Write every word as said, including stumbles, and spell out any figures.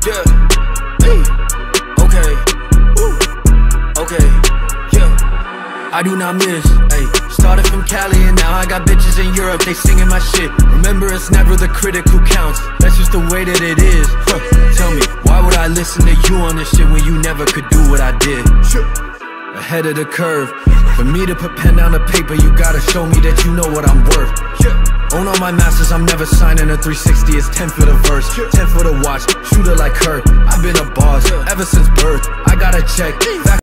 Yeah, hey, okay, ooh, okay, yeah. I do not miss, ayy. Started from Cali and now I got bitches in Europe, they singing my shit. Remember, it's never the critic who counts, that's just the way that it is. Huh. Tell me, why would I listen to you on this shit when you never could do what I did? Ahead of the curve, for me to put pen down to paper, you gotta show me that you know what I'm worth. Own all my masters, I'm never signing a three sixty, it's ten for the verse, ten for the watch, shooter like her. I've been a boss ever since birth, I got a check.